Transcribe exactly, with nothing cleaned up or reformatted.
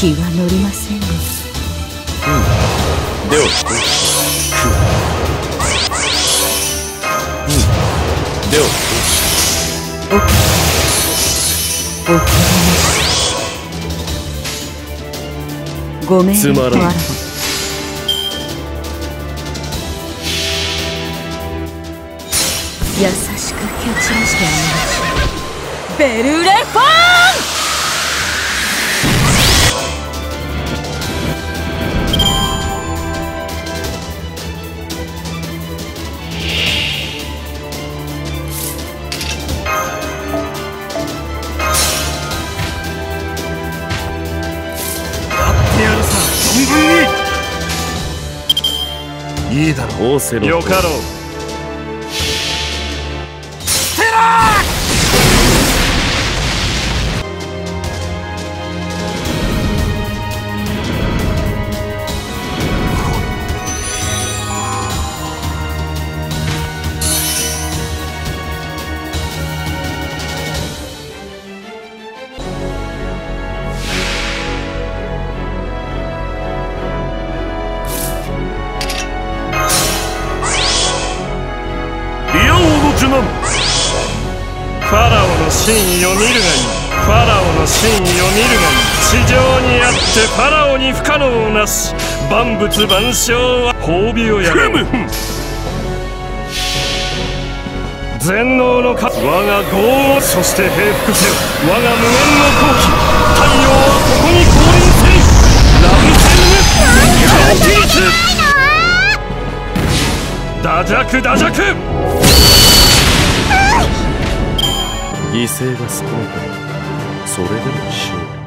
気が乗りませんね。 うんではうんではおかおかげましごめんつまらん。 優しく蹴散らしてあげましょう。ベルレフォーン。 いいだろう。仰せのよかろう。 テラーファラオの真意を見るがいい。ファラオの真意を見るがいい。地上にあってファラオに不可能なし。万物万象は褒美をやる。全能の神、我が業をそして平服せよ。我が無限の好機、太陽はここに降臨せい。ラムセンヌ狂気率打弱打弱。 犠牲が少ないからそれでも勝利。